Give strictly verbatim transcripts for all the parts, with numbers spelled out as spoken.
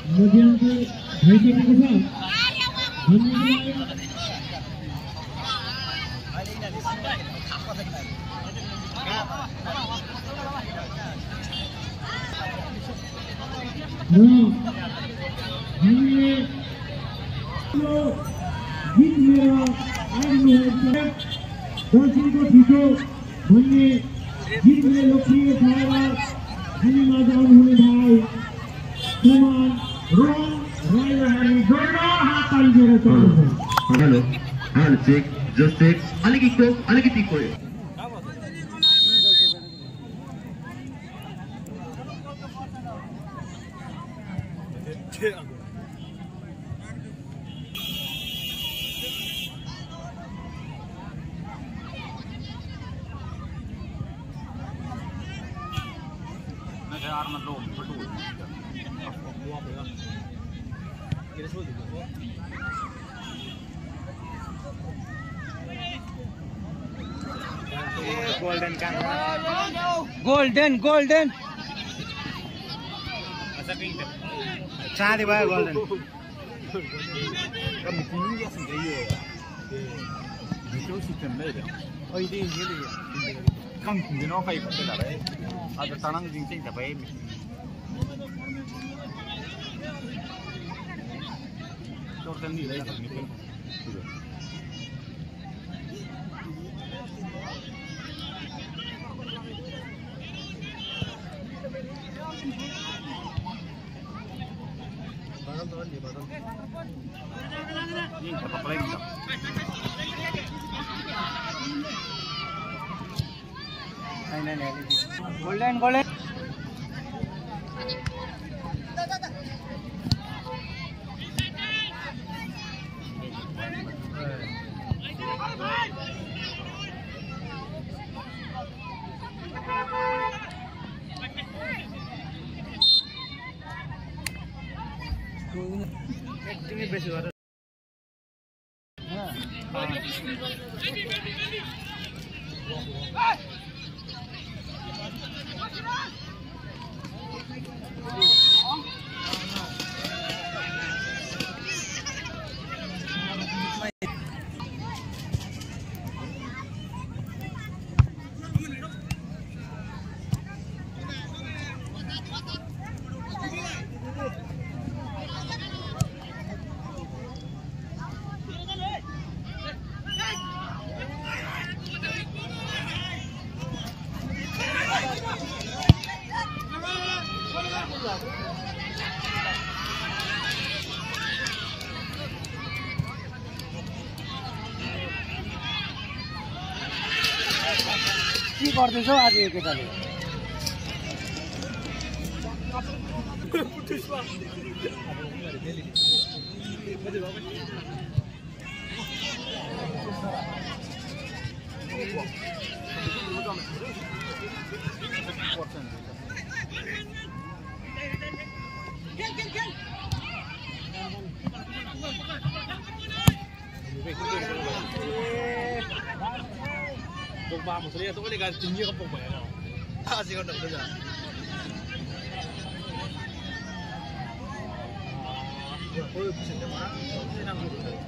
मध्यन्तर भइसकेको छ। र हामीले यो गीत लिएर आउनुभएको छ। दर्शनको ठिटो भन्ने गीतले लोकप्रिय भएर हामी माझ आउनुहुने भाइ श्रीमान रोहन राईलाई हामी जोरदार हात ताली दिएर चाहन्छौँ। Hello hello check just check अलिकति अलिकति कोही golden kan golden golden चाँदी भयो golden kan hindi no kay pala rin ada tanang jingting tapay Jordan ni lah yang ni ini apa play ni नहीं नहीं गोल्डन गोल्डन के गर्दैछौ आज यो केटाले ba một số này tôi cái tình yêu không phục về đâu à gì còn được bây giờ ôi chuyện đó quá thế nào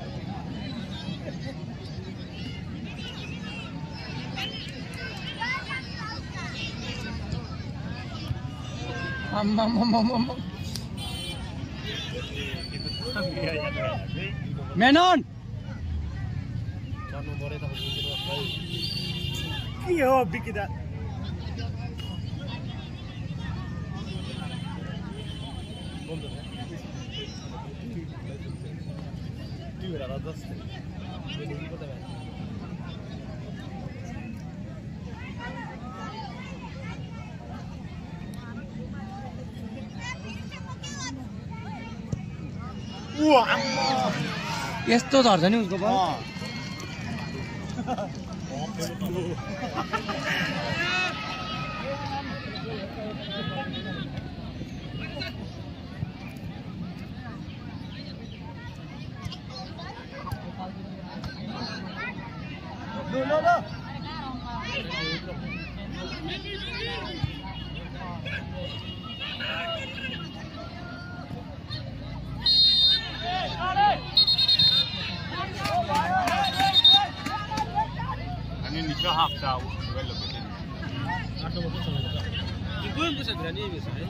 am am am am am Menon के हो बिकिदा यस्तो झर्छ नि उसको भयो No, no, no. Belum bisa berani biasanya.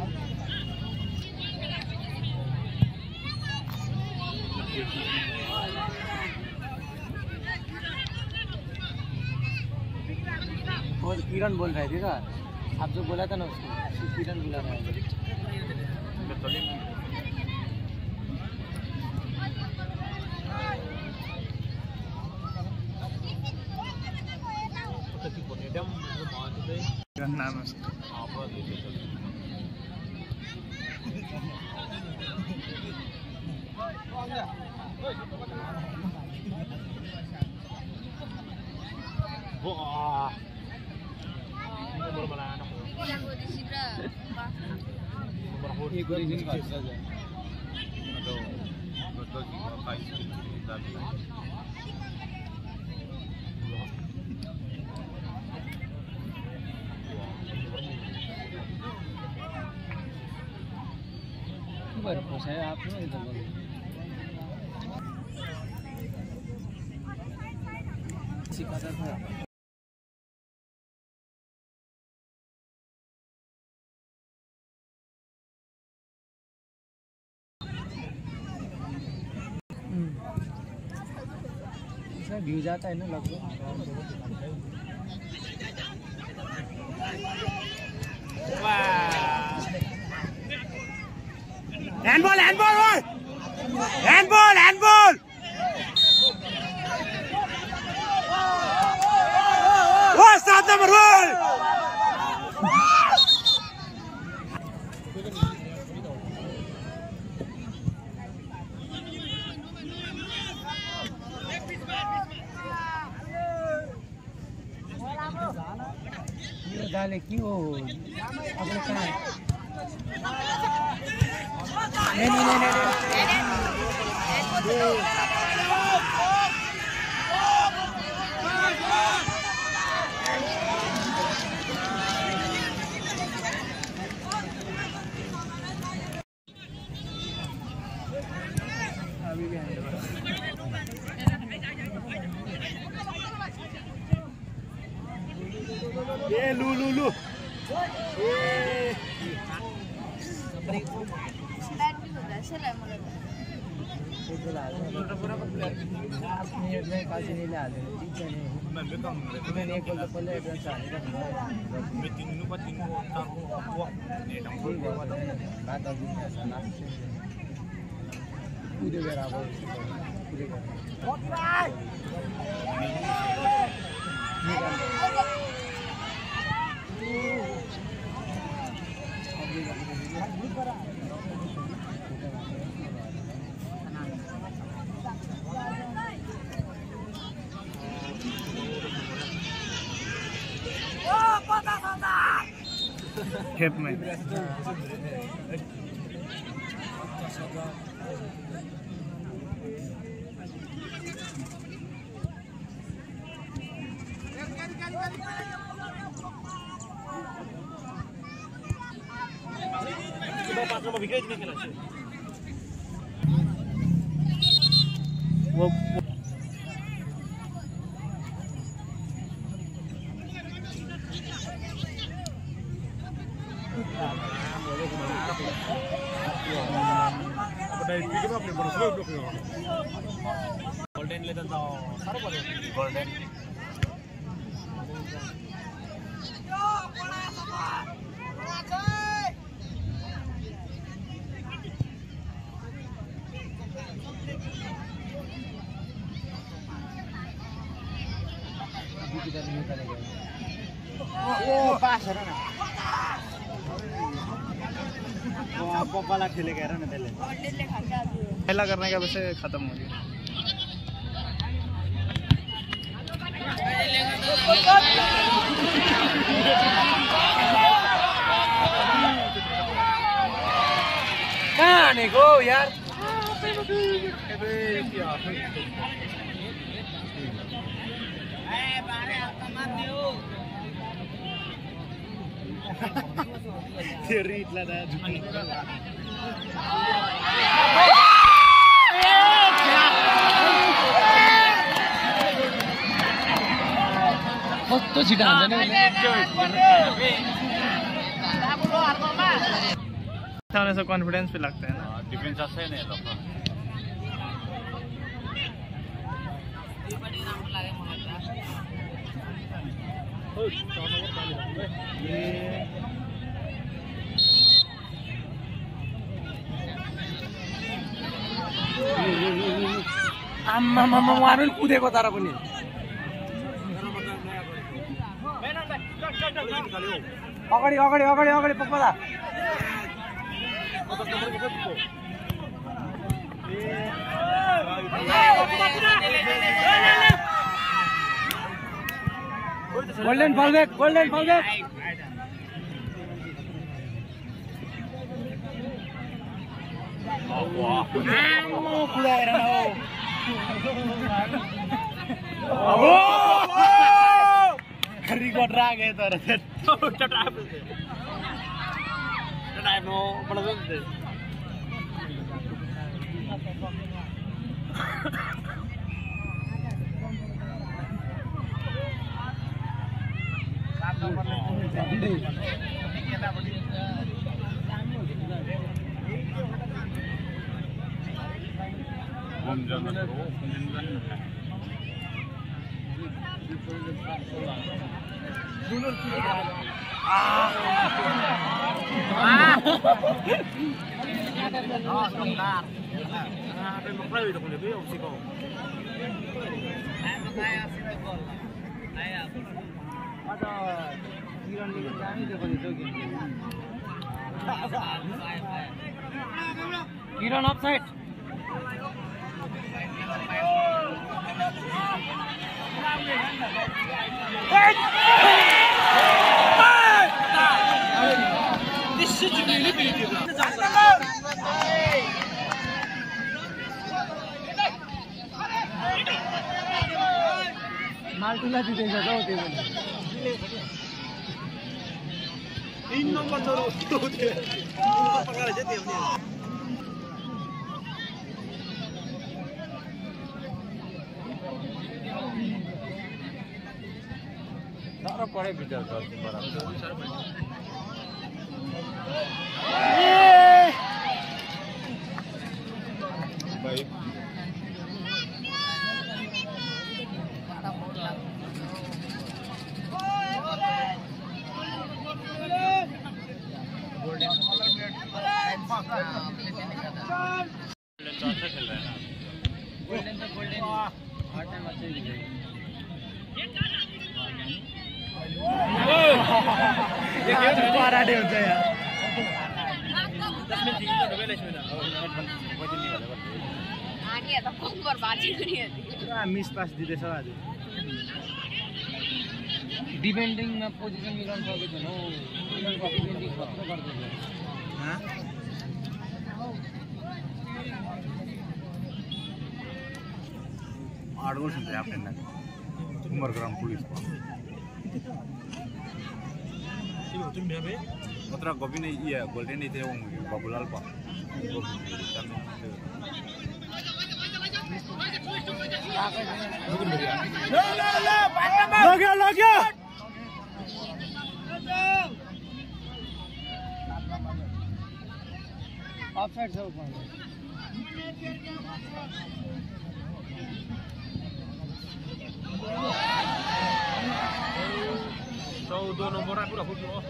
वो किरण बोल रहे थे ना, आप जो बोला था ना उसको, किरण बुला रहा है। नाम है wah ini baru malah anak yang gue di Sibra baru एक बार इन्हें बात कर जाए। aduh betul kayak tadi बार पूछा है आपने इधर बोलो। सिखाता था। इसमें व्यू जाता है ना लगभग। हैंडबॉल हैंडबॉल हैंडबॉल हैंडबॉल वो सात नंबर गोल ये डाले क्यों अपने कहाँ नहीं नहीं नहीं अभी भी ये लू लू लू itu lah, ini dia kasih nilai ada, tiga ni. Ini ni kalau boleh dan sahih kan. meeting nu pating ko tahu wah ni dang ठीक है, बात अभी नहीं साला। पूरे बराबर, पूरे बराबर। खेत में वो गोल्डन लेता था सारा पड़े गोल्डन वो पास है ना वो आपको वाला खेलेगा ना पहले पहला करने का वैसे खत्म हो गया कहाँ आने को यार Theory itlah dah. Foto sih dah ada nih. अच्छा होने से कॉन्फिडेंस भी लगता है ना। डिफेंस अच्छा है नहीं लगता। आम्मा मामा उहाँहरू पनि कुदेको तर पनि अगाडि अगाडि अगाडि अगाडि पक्का गोल्डन फलब्याक गोल्डन फलब्याक कुदाएर न रिकॉर्ड रागे तर किरण अफ साइड माल्टुला दिँदैछ त हौ त्यो पनि तीन नंबर तो होते पकड़ जाते अपने सारा पड़े भीतर करते बराबर भाई गोल्डन त गोल्डन हर टाइम अच्छै दिन्छ पाराडे हुन्छ यार मिस पास दिँदैछ आज डिपेन्डिङमा पोजिसन मिलाउनु सकेको छैन हौ डिपेन्डिङ खतरा गर्दैछ आठ वर्ष हुन्छ आफ्नो उमरग्राम पुलिस मात्र गोपी नै इया गोल्डन नै थियो बाबुलाल पा लग्यो लग्यो अफसाइड छ चौध नम्बर पुरा फुट्नु हो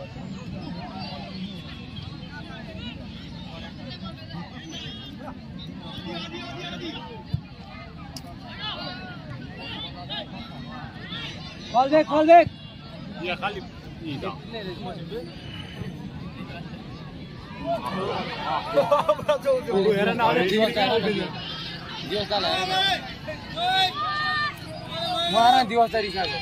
कल देख कल देख या खाली हेर न उहाँ दिवस त रिसाको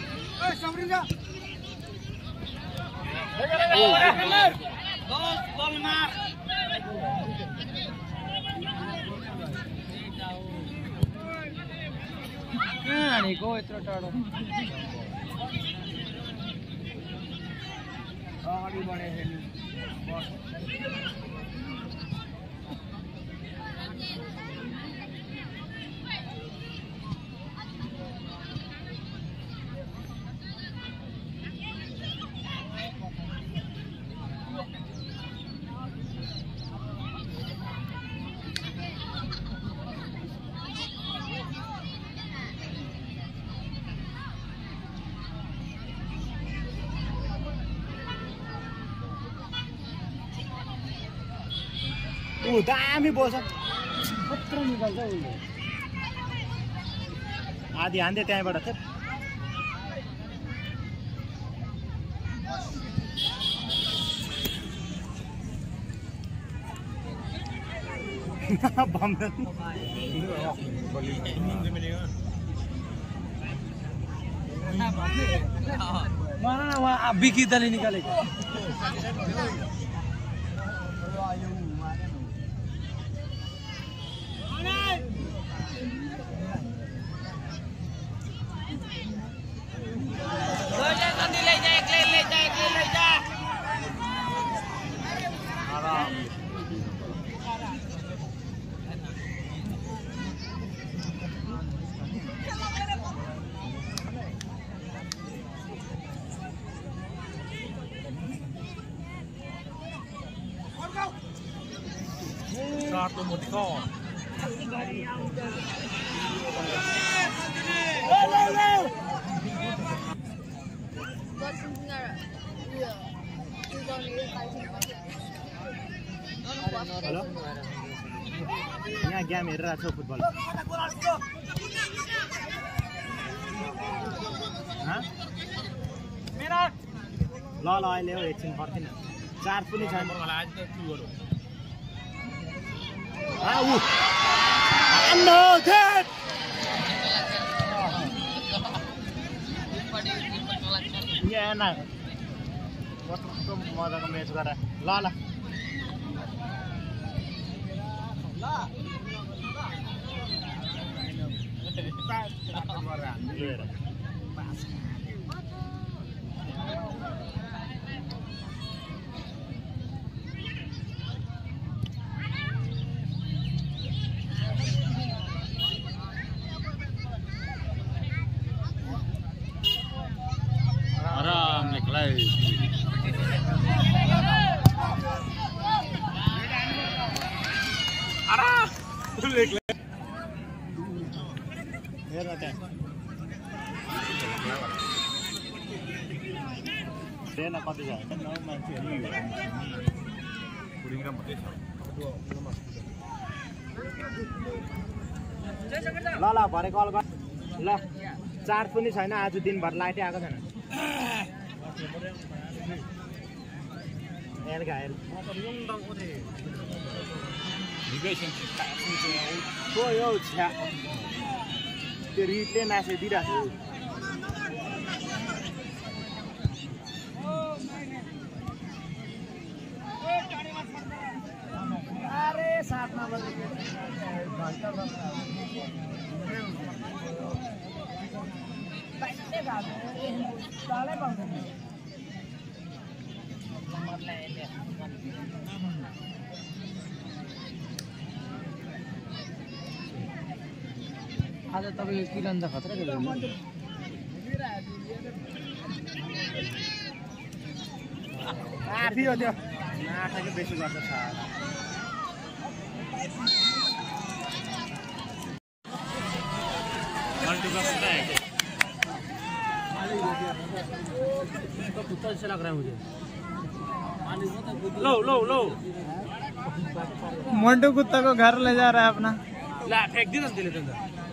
कहाँ हानेको यत्रो टाढो अगाडि बढे ऊ दामी बोल्छ कत्रो निकाल्छ उसले आधी हान्दे त्यहाँबाट थियो मलाई न उहाँ विकिताले निकालेको Satu motor. हेलो यहाँ गेम हेरिरहेको छौ फुटबल ल ल अहिले हो एकछिन फर्किन चार्ज पनि छैन कस्तो मजाको म्याच गरे ल ल आराम निकलाय हेर न त्यहाँ ट्रेन कति छ मान्छेहरू ल ल भरे कल गर ल चार्ज पनि छैन आज दिनभर लाइटै आएको छैन यो छ्या त्यो रिटले नासे दिइरहेको छु अरे साथमा आज तपाईँको किरण त खतरा खेल्नु आफी हो त्यो नाटकै बेसी गर्छ साला कुत्ता जैसा लग रहा है मुझे लो लो लो मोंटू कुत्ता को घर ले जा रहा है अपना ला फेंक दी ना दिले तो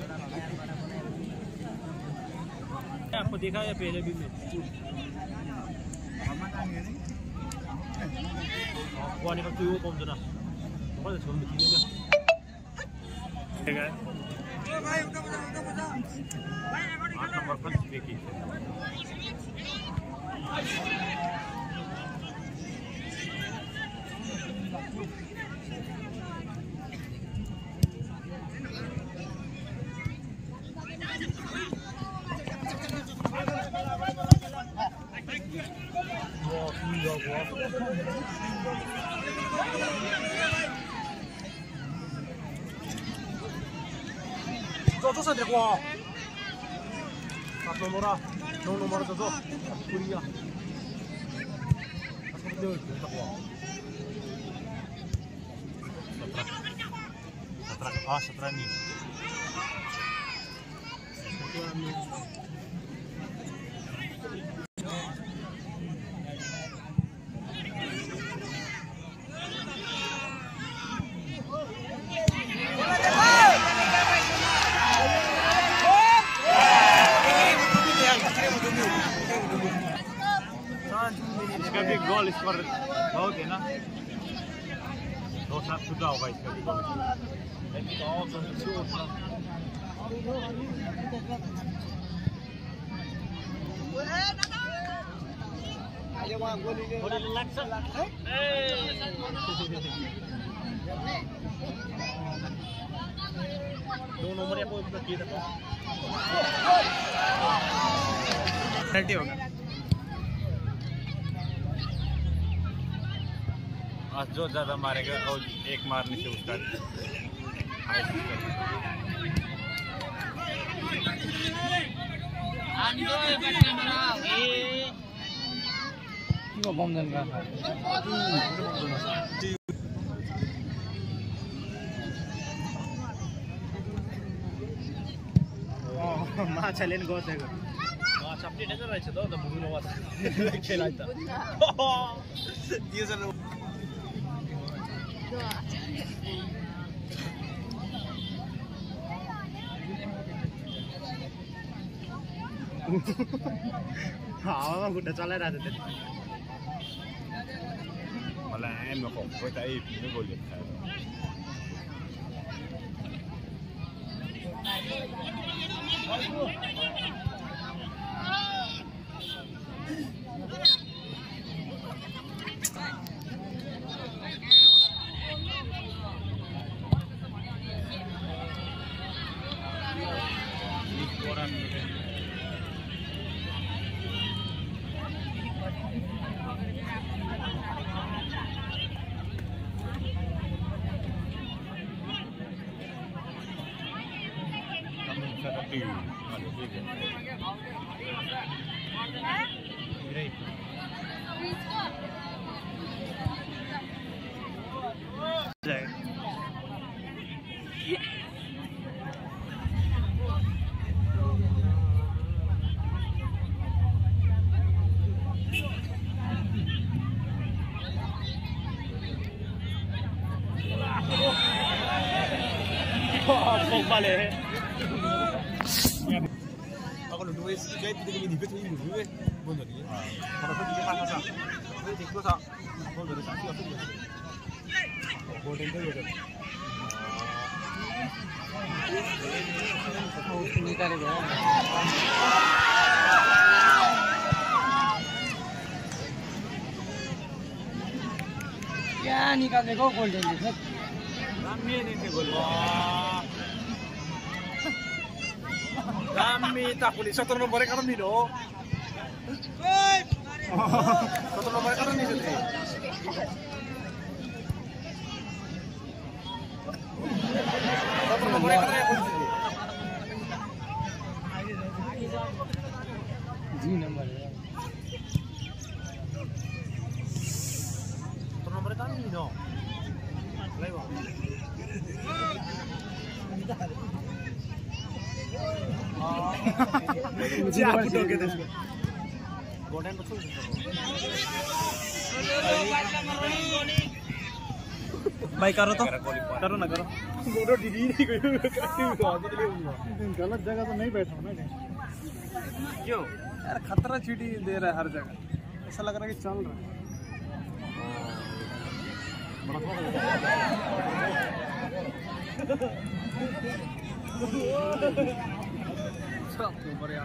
आपको देखा या पहले भी में वानी का तू कौन जना बहुत छोड़ में तीनों में ठीक है भाई उठो उठो उठो आठ नंबर पर देखिए Toto sente qua. Satu nomor, no nomor toto. Kuria. Aku betul kita qua. Satra, ah satra ni. कर बहुत है ना दो सात छुट्टा होगा इसका दो नंबर या कोई किया था थर्टी होगा आज जो ज़्यादा मारेगा और एक मारने से उसका माछाले नि गसेको सबले डेन्जर रहेछ त त भुल्नु वाला खेलाइ त त्यो जन हावामा खुट्टा चलाइरहेको थियो मलाई आएन को कोही त ए पिने बोल्यो vale Ako lu dua sih kayak tidak ini betul ini dua betul ni. Kalau tu dia pasang sah, tu cikgu sah, kalau dari sah tu dia. Boleh tu boleh. Oh, ini kali tu. Ya, ni kan dekho golden ni. Ramai ni tu gol. Ramai tak boleh satu nombor kan ni doh. Satu nombor kan ni tu. Satu nombor kan ni tu. G number. Satu nombor kan ni doh. Lewat. मुझे आप टोके they इसको golden को छोड़ भाई करो तो करो ना करो फोटो डिलीट ही कोई गलत जगह तो नहीं बैठा हूं मैं क्यों यार खतरा चीटी दे रहा है हर जगह ऐसा लग रहा है कि चल रहा है सब ऊपर यार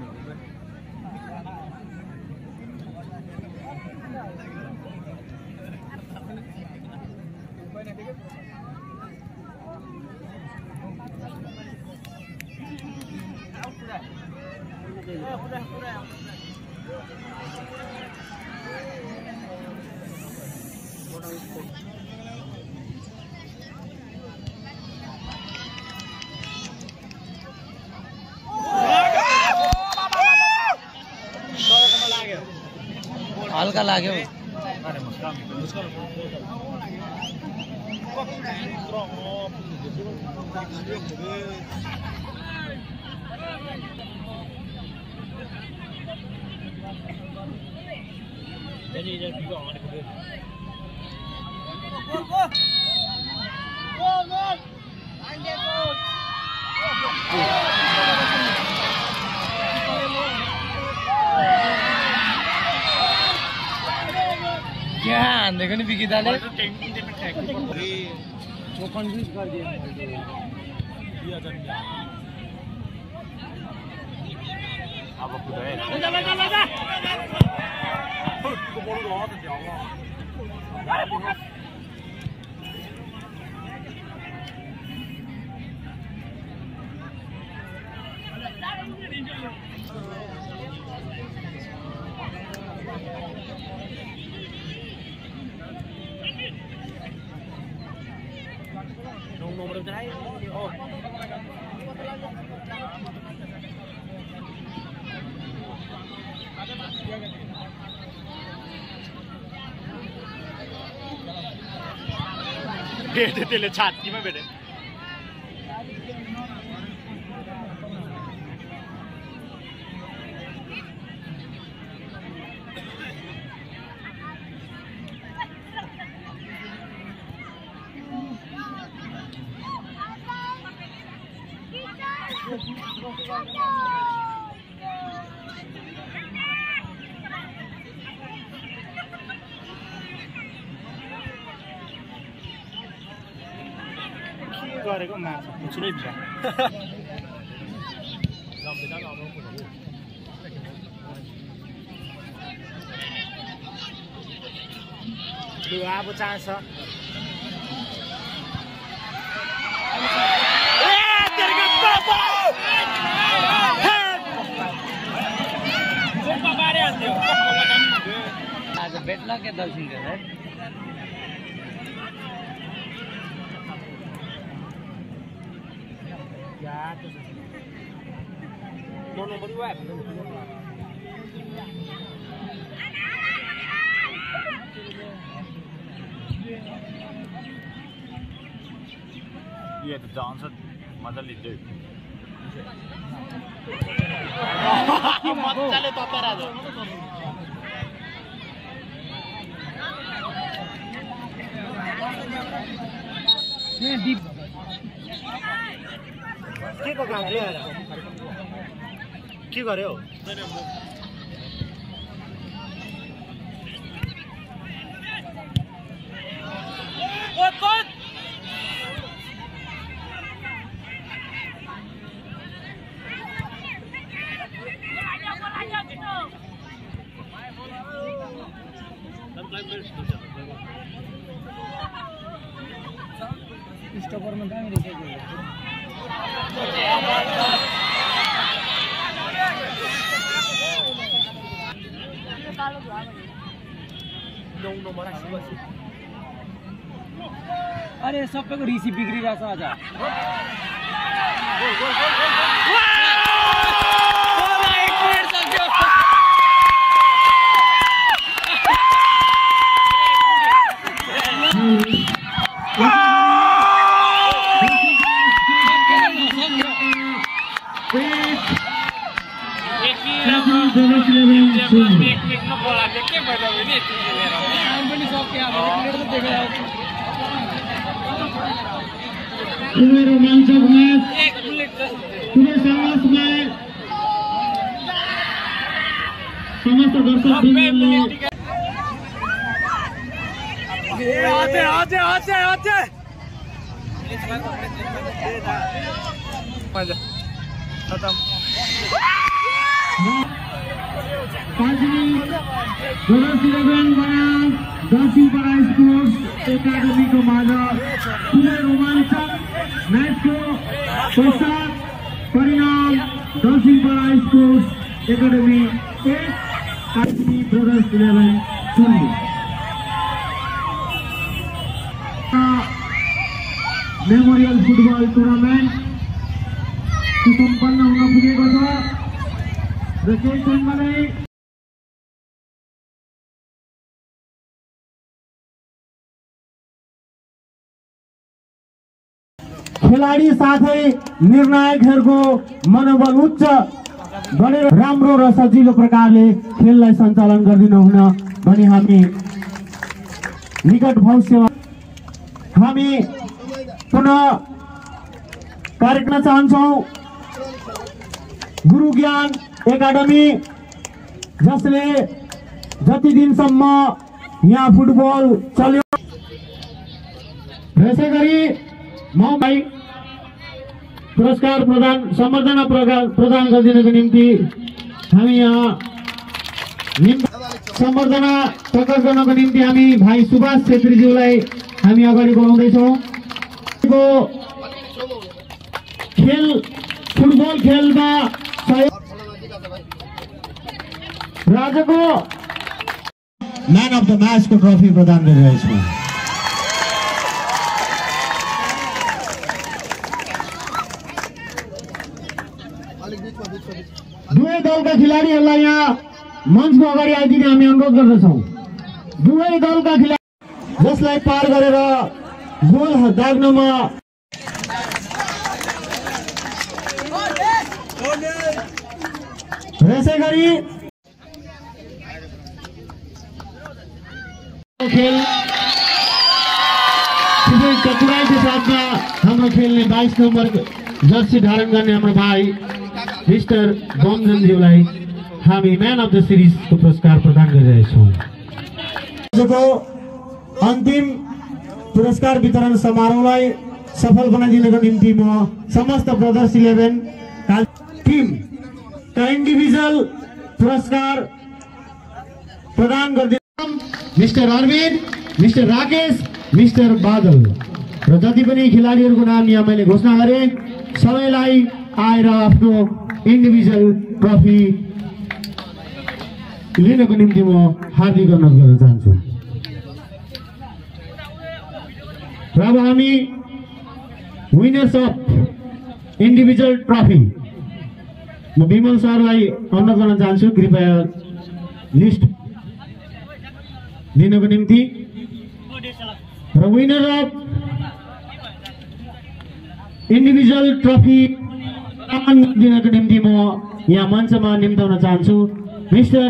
हल्का लाग्यो अरे मुस्कान मुस्कान jadi jadi juga orang itu gol gol anjir gol कहाँ हान्दिएको नि विकिताले वो कन्फ्युज गरिदियो अब कुदाए लगा लगा लगा को बोल रहा था जाओ Nung numero tayo. Oh. भेटे त्यसले छातीमा भेटे गरेको माछा पुछ्नै बिरा लु अब चाहन्छ आज भेट्ला के दर्शन गरेर No, no, but what? Yeah, the dancer, mother leader. मजाले ततार आज के को काम ल्याएर के गर्यो स्टपरमा कहाँ लेखेको अरे सबैको रिसी बिग्रिरहेछ आज तुम्हें रोमांचक मैच तुम्हें समझ समस्त दर्शक आते आते आते आते खत्म पाँचवीं ब्रदर्स इलेभेन बनाम दक्षिणपाडा स्पोर्ट्स एकाडेमीको माझ ठुलो रोमाञ्चक म्याचको पश्चात परिणाम दक्षिणपाडा स्पोर्ट्स एकाडेमी एक पाँचवीं ब्रदर्स इलेभेन शून्य मेमोरियल फुटबल टुर्नामेन्ट सुसम्पन्न हुन पुगेको छ र केही क्षणमा नै खेलाडी साथै निर्णायकहरूको मनोबल उच्च बढेर राम्रो र सजिलो प्रकारले खेललाई सञ्चालन गरिदिनु हुन भनी हामी निकट भविष्यमा हामी पुनः कार्यक्रम चाहन्छौँ गुरु ज्ञान एकाडेमी जसले जति दिनसम्म यहाँ फुटबल चल्यो। यसै गरी म भाइ पुरस्कार प्रदान सम्बर्धना प्रदान गरिदिनको निम्ति हामी यहाँ सम्बर्धना प्रकट गर्नको निम्ति हामी भाइ सुभाष छेत्रीज्यूलाई हामी अगाडि बढाउँदैछौँ। खेल फुटबल खेलमा राज्यको म्यान अफ द म्याचको ट्रफी प्रदान गरिरहेछौँ। दुवै दलका खेलाडीहरूलाई यहाँ मञ्चको अगाडि आइदिने हामी अनुरोध गर्दछौँ। दुवै दलका खेलाडी जसलाई पार गरेर गोल दाग्नमा यसै गरी खेल चतुराईको साथमा हाम्रो खेल्ने बाइस नम्बर जर्सी धारण गर्ने हाम्रो भाइ मिस्टर बमजनज्यूलाई हामी म्यान अफ द सिरिजको पुरस्कार प्रदान गरिरहेछौँ। आजको अन्तिम पुरस्कार वितरण समारोहलाई सफल बनाइदिनको निम्ति म समस्त ब्रदर्स इलेभेन टिम का इन्डिभिजुअल पुरस्कार प्रदान गरिदिनु mister Arvind, mister Rakesh, mister Badal र जति पनि खेलाडीहरूको नाम यहाँ मैले घोषणा गरेँ सबैलाई आएर आफ्नो इन्डिभिजुअल ट्रफी लिनको निम्ति म हार्दिक अनुरोध गर्न चाहन्छु। र अब हामी विनर्स अफ इन्डिभिजुअल ट्रफी म विमल सरलाई अनुरोध गर्न चाहन्छु कृपया लिस्ट दिनको निम्ति। र विनर अफ इन्डिभिजुअल ट्रफी दिनको निम्ति म यहाँ मञ्चमा निम्ताउन चाहन्छु मिस्टर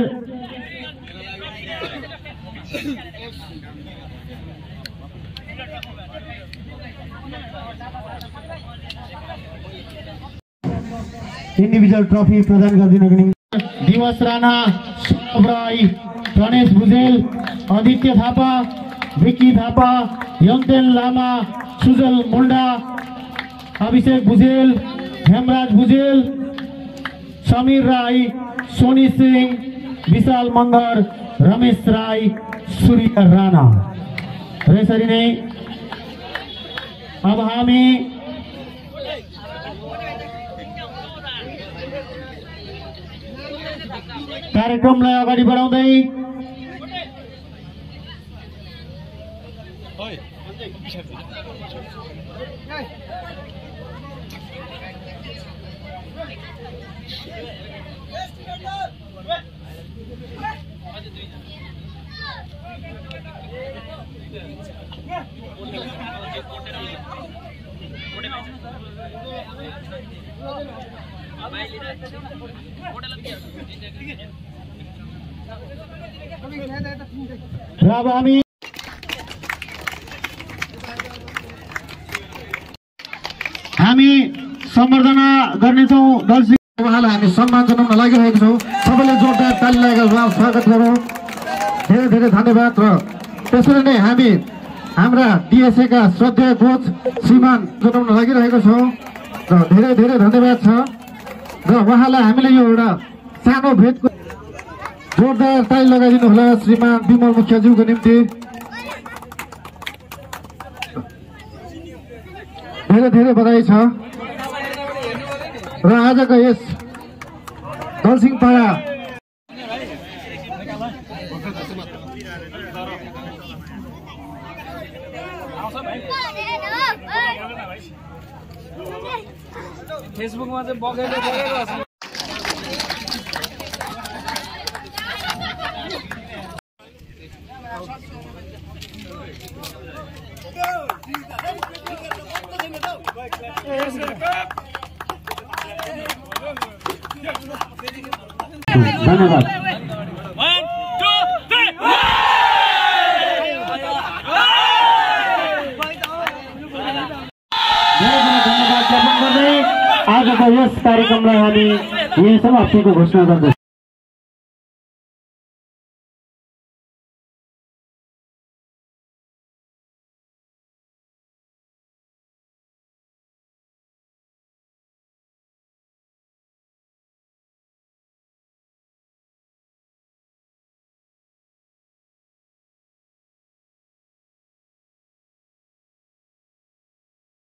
इन्डिभिजुअल ट्रफी प्रदान गरिदिनको निम्ति दिवस राणा, सौरभ राई, गणेश भुजेल, आदित्य थापा, विक्की थापा, यमतेन लामा, सुजल मुन्डा, अभिषेक भुजेल, हेमराज भुजेल, समीर राई, सोनी सिंह, विशाल मङ्गर, रमेश राई, सूर्य राणा। र यसरी नै अब हामी कार्यक्रमलाई अगाडि बढाउँदै र अब हामी हामी सम्बर्धना गर्नेछौँ। दल उहाँलाई हामी सम्मान जनाउन लागिरहेको छौँ। सबैले जोरदार ताली लगाएर स्वागत गरौँ। धेरै धेरै धन्यवाद। र त्यसरी नै हामी हाम्रा डिएसएका श्रद्धेय कोच श्रीमान जनाउन लागिरहेको छौँ र धेरै धेरै धन्यवाद छ। र उहाँलाई हामीले यो एउटा सानो भेटको जोरदार ताली लगाइदिनु होला श्रीमान विमल मुखियाज्यूको निम्ति। धेरै धेरै बधाई छ। र आजको यस दलसिंहपाडा फेसबुकमा चाहिँ बगेर बगेर धन्यवाद। आजको यस कार्यक्रमलाई हामी यही समाप्तिको घोषणा गर्दछौँ।